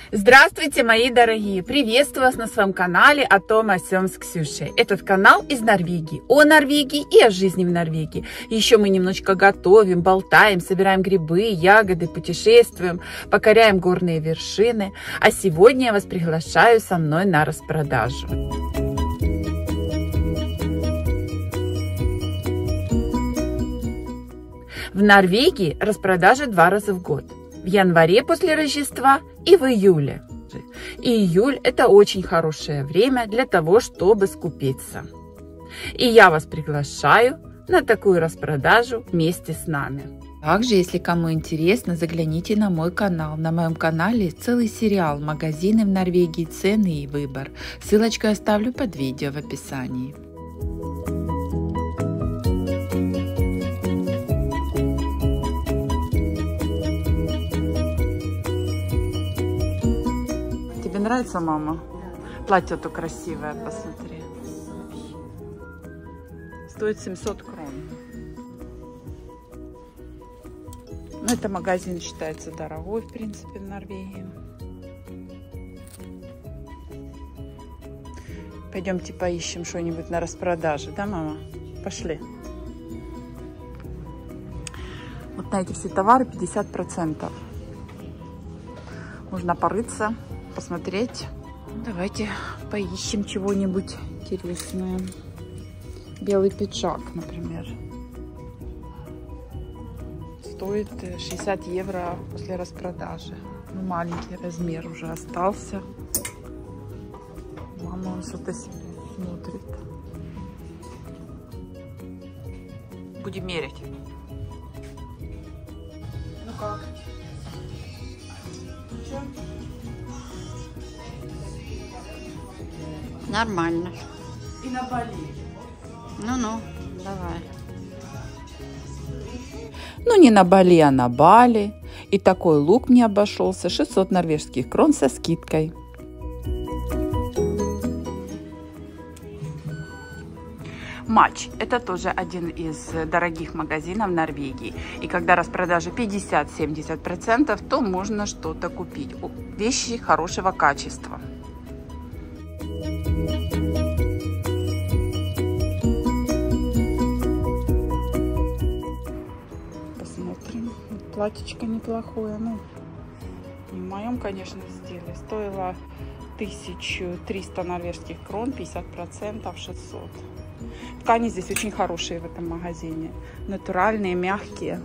Здравствуйте, мои дорогие! Приветствую вас на своем канале о том о сём с Ксюшей. Этот канал из Норвегии, о Норвегии и о жизни в Норвегии. Еще мы немножечко готовим, болтаем, собираем грибы, ягоды, путешествуем, покоряем горные вершины. А сегодня я вас приглашаю со мной на распродажу. В Норвегии распродажа 2 раза в год. В январе после Рождества и в июле. И июль – это очень хорошее время для того, чтобы скупиться. И я вас приглашаю на такую распродажу вместе с нами. Также, если кому интересно, загляните на мой канал. На моем канале целый сериал «Магазины в Норвегии. Цены и выбор». Ссылочку я оставлю под видео в описании. Нравится, мама? Платье-то красивое, посмотри. Стоит 700 крон. Ну, это магазин считается дорогой, в принципе, в Норвегии. Пойдемте поищем что-нибудь на распродаже, да, мама? Пошли. Вот на эти все товары 50%. Можно порыться, посмотреть. Давайте поищем чего-нибудь интересное. Белый пиджак, например. Стоит 60 евро после распродажи. Ну, маленький размер уже остался. Мама, он что-то себе смотрит. Будем мерять. Ну как? Что? Нормально. И на Бали. Ну-ну, давай. Ну, не на Бали, а на Бали. И такой лук мне обошелся 600 норвежских крон со скидкой. Матч – это тоже один из дорогих магазинов в Норвегии. И когда распродажа 50-70%, то можно что-то купить. Вещи хорошего качества. Посмотрим. Платьечко неплохое. Ну, не в моем, конечно, стиле. Стоило 1300 норвежских крон, 50% 600. Ткани здесь очень хорошие в этом магазине. Натуральные, мягкие.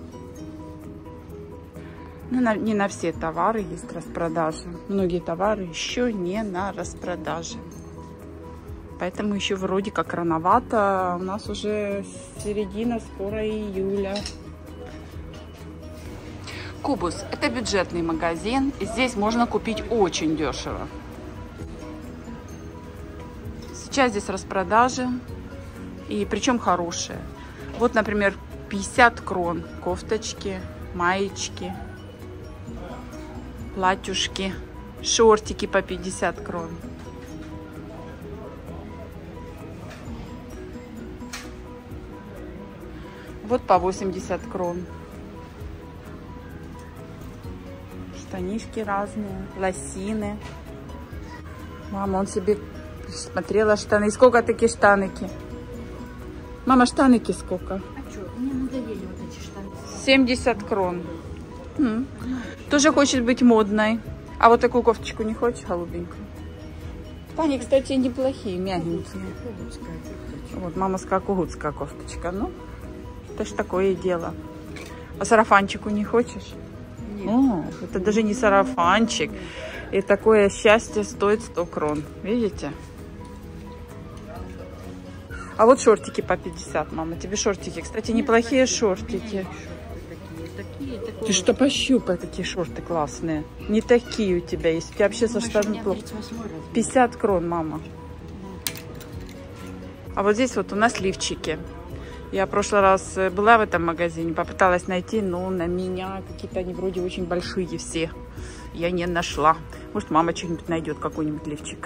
Но не на все товары есть распродажи. Многие товары еще не на распродаже. Поэтому еще вроде как рановато. У нас уже середина, скоро июля. Кубус – это бюджетный магазин. И здесь можно купить очень дешево. Сейчас здесь распродажи. И причем хорошие. Вот, например, 50 крон кофточки, маечки, платьюшки, шортики по 50 крон. Вот по 80 крон. Штанишки разные, лосины. Мама, он себе смотрела штаны. Сколько такие штаники? Мама, штаники сколько? А что? Мне надоели вот эти штаны. 70 крон. Тоже хочет быть модной. А вот такую кофточку не хочешь, голубенькую? Они, кстати, неплохие, мягенькие. Вот, мама сказала, кугутская кофточка. Ну, это ж такое дело. А сарафанчику не хочешь? Нет. О, это даже не сарафанчик. И такое счастье стоит 100 крон. Видите? А вот шортики по 50, мама. Тебе шортики, кстати, неплохие шортики. Ты что, пощупай, какие шорты классные. Не такие у тебя есть. У тебя вообще со штанами плохо. 50 крон, мама. А вот здесь вот у нас лифчики. Я в прошлый раз была в этом магазине, попыталась найти, но на меня какие-то они вроде очень большие все. Я не нашла. Может, мама что-нибудь найдет, какой-нибудь лифчик.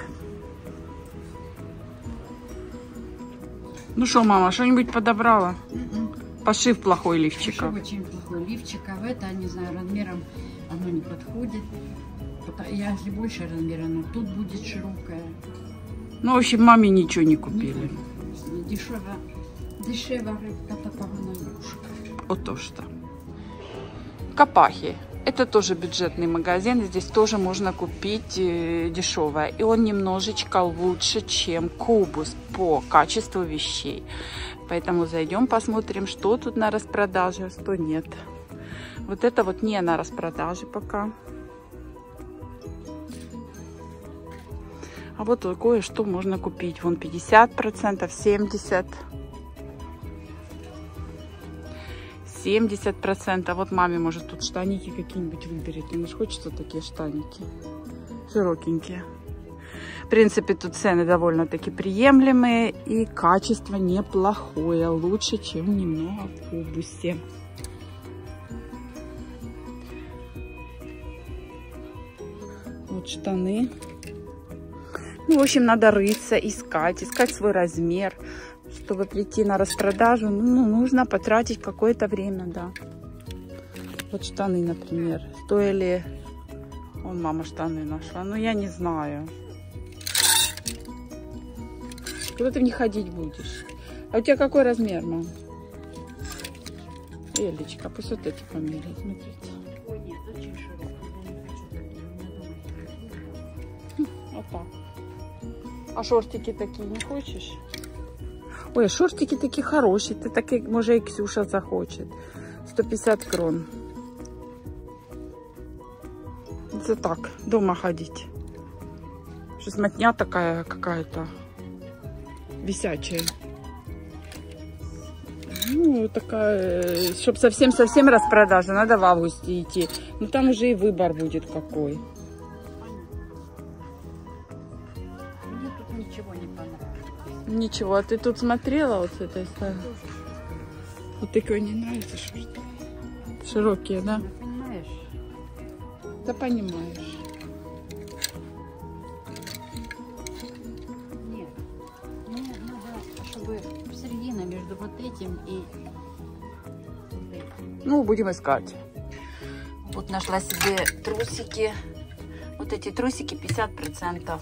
Ну что, мама, что-нибудь подобрала? Пошив плохой лифчика. Пошив очень плохой лифчик, а в это, не знаю, размером оно не подходит. если больше размера, но тут будет широкая. Ну, в общем, маме ничего не купили. Дешево рыбка, такого юшка. Вот то что. Копахи. Это тоже бюджетный магазин. Здесь тоже можно купить дешевое. И он немножечко лучше, чем Кубус по качеству вещей. Поэтому зайдем, посмотрим, что тут на распродаже, что нет. Вот это вот не на распродаже пока. А вот кое-что можно купить. Вон 50%, 70%. 70%. Вот маме, может, тут штаники какие-нибудь выберет. Ему же хочется такие штаники. Широкенькие. В принципе, тут цены довольно-таки приемлемые. И качество неплохое. Лучше, чем немного в Кубусе. Вот штаны. Ну, в общем, надо рыться, искать свой размер. Чтобы прийти на распродажу, ну, нужно потратить какое-то время, да. Вот штаны, например, стоили... Вон мама штаны нашла. Ну, я не знаю. Куда ты в них ходить будешь? А у тебя какой размер, мам? Элечка, пусть вот эти померяют, смотрите. Ой, нет, очень широкая. Вот так. А шортики такие не хочешь? Ой, шортики такие хорошие. Ты такие, может, и Ксюша захочет. 150 крон. Это так, дома ходить. Сейчас мотня такая какая-то висячая. Ну, такая, чтобы совсем-совсем распродажа, надо в августе идти. Ну, там уже и выбор будет какой. Мне тут ничего не понравилось. Ничего, а ты тут смотрела вот с этой стороны? Вот такое не нравится, шорты? Широкие, да? Ну, понимаешь? Да понимаешь. Нет. Мне надо, чтобы середина между вот этим и... Ну, будем искать. Вот нашла себе трусики. Вот эти трусики 50%.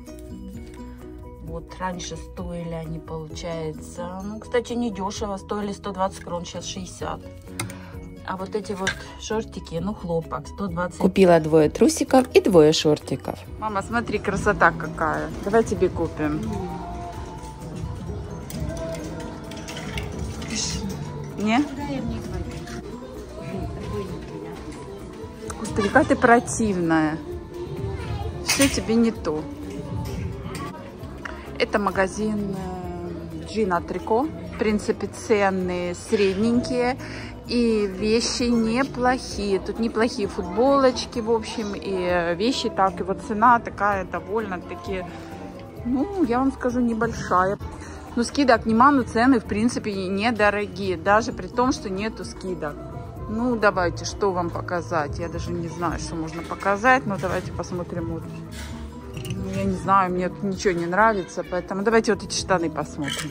Вот раньше стоили они, получается, ну, кстати, не дешево, стоили 120 крон, сейчас 60. А вот эти вот шортики, ну, хлопок, 120. Купила 2 трусиков и 2 шортиков. Мама, смотри, красота какая. Давай тебе купим. Не? Господи, какая ты противная. Все тебе не то. Это магазин Джина Трико. В принципе, цены средненькие. И вещи неплохие. Тут неплохие футболочки, в общем. И вещи так. И вот цена такая довольно-таки, ну, я вам скажу, небольшая. Ну, скидок нема, но цены, в принципе, недорогие. Даже при том, что нету скидок. Ну, давайте, что вам показать? Я даже не знаю, что можно показать. Но давайте посмотрим. Вот. Я не знаю, мне тут ничего не нравится, поэтому давайте вот эти штаны посмотрим.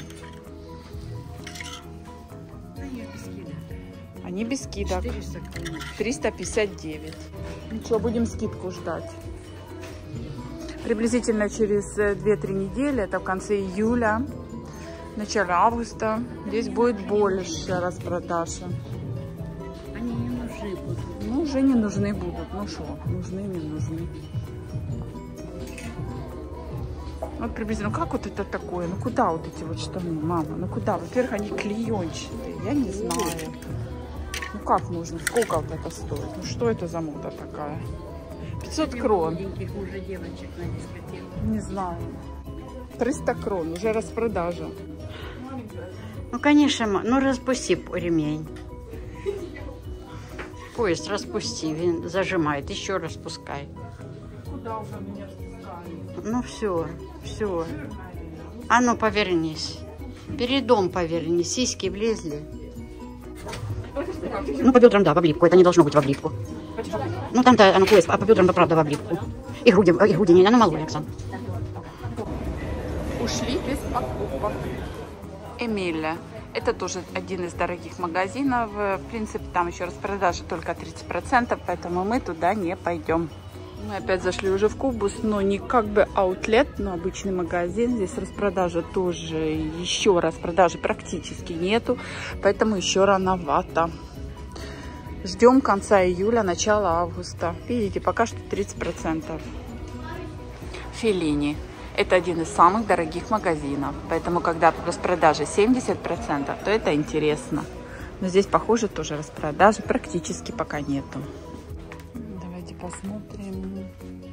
Они без скидок. 359. Ну что, будем скидку ждать. Приблизительно через 2-3 недели, это в конце июля, в начале августа, здесь будет больше распродажа. Они не нужны будут. Ну, уже не нужны будут. Ну что, нужны, не нужны. Вот приблизительно, как вот это такое? Ну куда вот эти вот штаны, мама? Ну куда? Во-первых, они клеенчатые, я не знаю. Ну как можно? Сколько вот это стоит? Ну что это за мода такая? 500 крон. Уже девочек на дискотеку. Не знаю. 300 крон, уже распродажа. Ну, конечно, ну распусти ремень. Поезд распусти, он зажимает, еще распускай. Куда уже меня распускают? Ну все, все. А ну повернись. Передом повернись, сиськи влезли. Ну по бедрам, да, в облипку, это не должно быть в облипку. Ну там-то оно поезд, а по бедрам, правда, в облипку. И груди не, оно мало, Александр. Ушли без покупок. Эмиля. Это тоже один из дорогих магазинов. В принципе, там еще распродажа только 30%, поэтому мы туда не пойдем. Мы опять зашли уже в Кубус, но не как бы аутлет, но обычный магазин. Здесь распродажа тоже, еще распродажи практически нету, поэтому еще рановато. Ждем конца июля, начала августа. Видите, пока что 30%. Феллини. Это один из самых дорогих магазинов, поэтому когда распродажа 70%, то это интересно. Но здесь, похоже, тоже распродажи практически пока нету. Давайте посмотрим.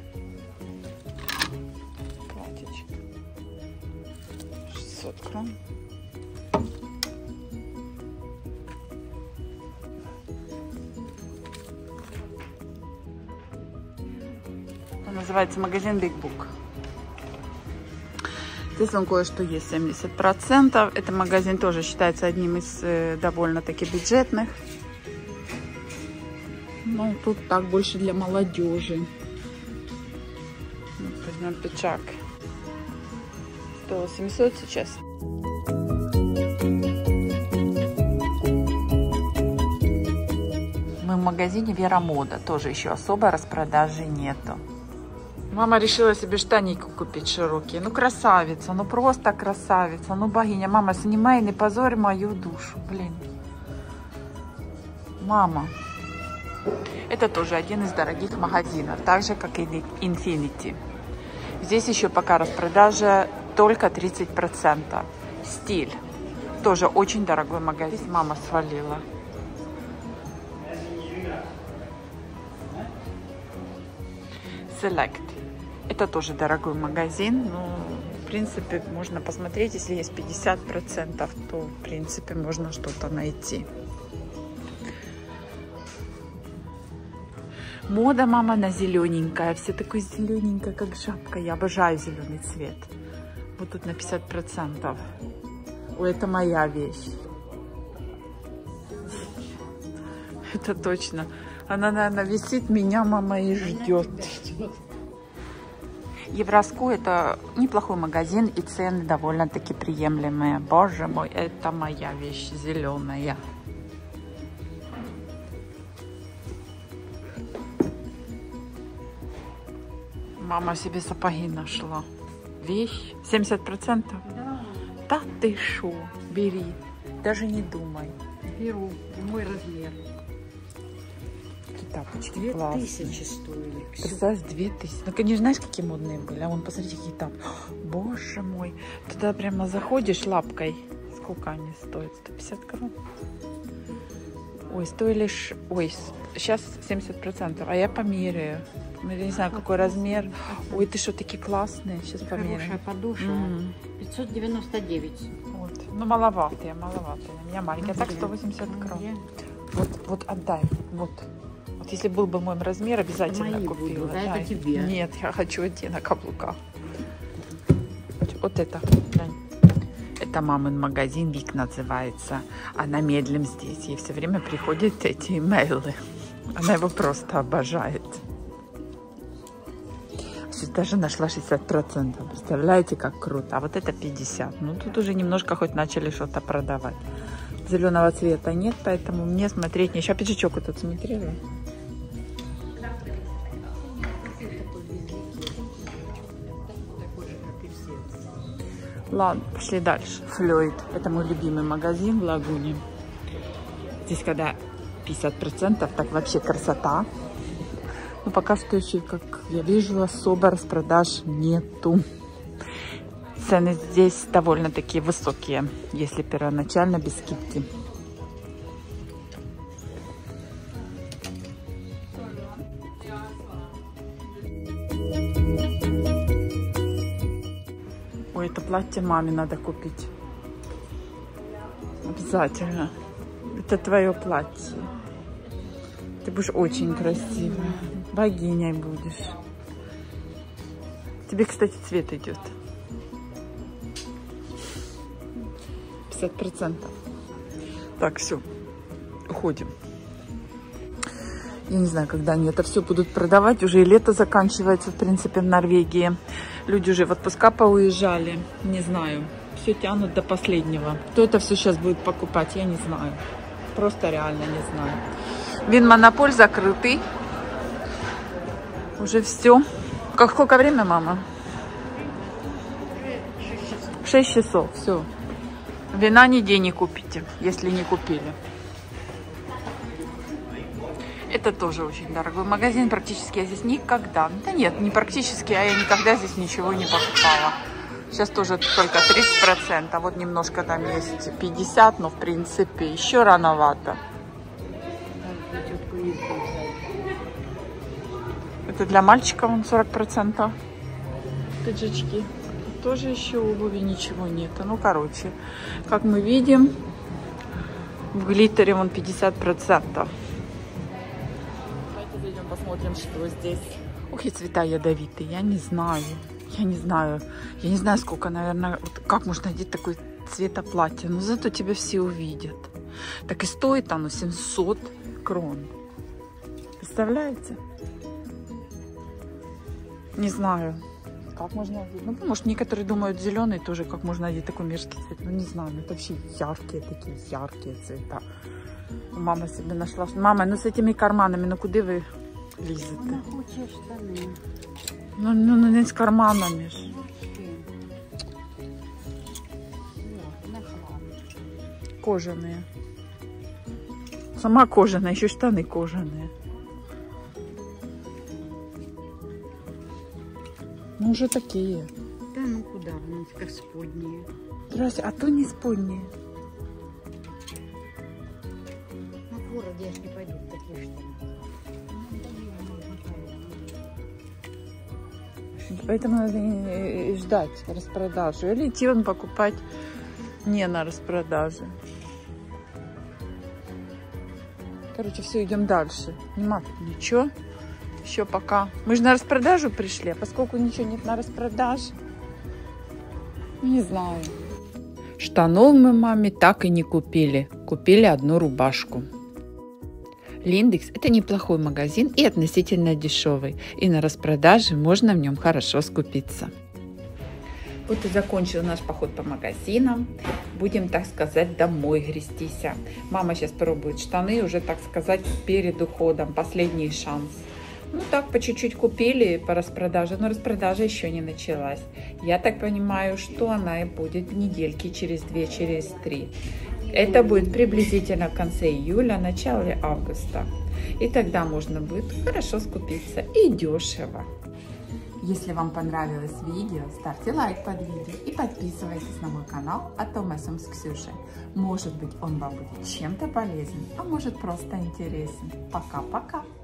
Платьечко. 600 крон. Называется магазин Big Book. Здесь он кое-что есть 70%. Этот магазин тоже считается одним из довольно-таки бюджетных. Ну, тут так больше для молодежи. Возьмем пиджак. Стоил 700 сейчас. Мы в магазине Вера Мода. Тоже еще особой распродажи нету. Мама решила себе штаники купить широкие. Ну, красавица, ну просто красавица, ну богиня. Мама, снимай, не позорь мою душу. Блин. Мама. Это тоже один из дорогих магазинов, так же, как и Infinity. Здесь еще пока распродажа только 30%. Стиль. Тоже очень дорогой магазин. Здесь мама свалила. Select. Это тоже дорогой магазин, но в принципе можно посмотреть, если есть 50%, то в принципе можно что-то найти. Мода, мама, на зелененькое, все такое зелененькое, как жабка. Я обожаю зеленый цвет. Вот тут на 50%. Ой, это моя вещь. Это точно. Она, наверное, висит, меня мама и ждет. Евроску — это неплохой магазин, и цены довольно-таки приемлемые. Боже мой, это моя вещь зеленая. Мама себе сапоги нашла. Вещь 70%? Да ты шо, бери, даже не думай. Беру, мой размер. Тапочки 2000 стоили. Представляешь, 2000. Ну, конечно, знаешь, какие модные были. А вон, посмотрите, какие там. Боже мой. Туда прямо заходишь лапкой. Сколько они стоят? 150 крон. Ой, стоили... Ой, сейчас 70%. А я померяю. Я не знаю, какой размер. Ой, ты что, такие классные. Сейчас померяю. Хорошая подошва. 599. Вот. Ну, маловатые. У меня маленькие. Так, 180 крон. Вот отдай. Вот. Вот если был бы мой размер, обязательно купила. Да, это тебе. Нет, я хочу идти на каблуках. Вот это. Глянь. Это мамин магазин, Вик называется. Она медлим здесь. Ей все время приходят эти имейлы. Она его просто обожает. Сейчас даже нашла 60%. Представляете, как круто. А вот это 50%. Ну, тут уже немножко хоть начали что-то продавать. Зеленого цвета нет, поэтому мне смотреть не. Еще пиджачок вот тут смотрела. Ладно, пошли дальше. Флойд. Это мой любимый магазин в Лагуне. Здесь когда 50%, так вообще красота. Но пока что еще, как я вижу, особо распродаж нету. Цены здесь довольно-таки высокие, если первоначально без скидки. Ой, это платье маме надо купить. Обязательно. Это твое платье. Ты будешь очень красивая. Богиней будешь. Тебе, кстати, цвет идет. 50%. Так, все. Уходим. Я не знаю, когда они это все будут продавать. Уже и лето заканчивается, в принципе, в Норвегии. Люди уже в отпуска поуезжали. Не знаю. Все тянут до последнего. Кто это все сейчас будет покупать, я не знаю. Просто реально не знаю. Винмонополь закрытый. Уже все. Сколько время, мама? 6 часов. Все. Вина нигде не купите, если не купили. Это тоже очень дорогой магазин. Практически я здесь никогда... Да нет, не практически, а я никогда здесь ничего не покупала. Сейчас тоже только 30%. А вот немножко там есть 50%, но в принципе еще рановато. Это для мальчика вон 40%. Пиджачки. Тут тоже еще обуви ничего нет. Ну, короче, как мы видим, в глиттере вон 50%. Зайдем, посмотрим, что здесь. Ох, и цвета ядовитые, я не знаю. Я не знаю, сколько, наверное, вот как можно одеть такой цвета платья. Но зато тебя все увидят. Так и стоит оно 700 крон. Представляете? Не знаю, как можно одеть. Ну, может, некоторые думают, зеленый тоже, как можно одеть такой мерзкий цвет. Ну, не знаю, это вообще яркие цвета. Мама себе нашла. Мама, ну с этими карманами, ну куда вы лезете? Она хочет штаны. Ну, не с карманами ж. Кожаные. Сама кожаная, еще штаны кожаные. Ну, уже такие. Да ну куда, ну, как сподние. Здрасте, а то не сподние. На городе аж не пойдут такие штаны. Поэтому надо ждать распродажу. Или идти вон покупать не на распродаже. Короче, все, идем дальше. Нема ничего. Еще пока. Мы же на распродажу пришли, а поскольку ничего нет на распродаже, не знаю. Штанов мы маме так и не купили. Купили одну рубашку. Линдекс – это неплохой магазин и относительно дешевый. И на распродаже можно в нем хорошо скупиться. Вот и закончил наш поход по магазинам. Будем, так сказать, домой грестись. Мама сейчас пробует штаны, уже, так сказать, перед уходом. Последний шанс. Ну так, по чуть-чуть купили по распродаже, но распродажа еще не началась. Я так понимаю, что она и будет недельки через 2, через 3. Это будет приблизительно в конце июля, начале августа. И тогда можно будет хорошо скупиться и дешево. Если вам понравилось видео, ставьте лайк под видео и подписывайтесь на мой канал «О том о сём с Ксюшей». Может быть, он вам будет чем-то полезен, а может просто интересен. Пока-пока!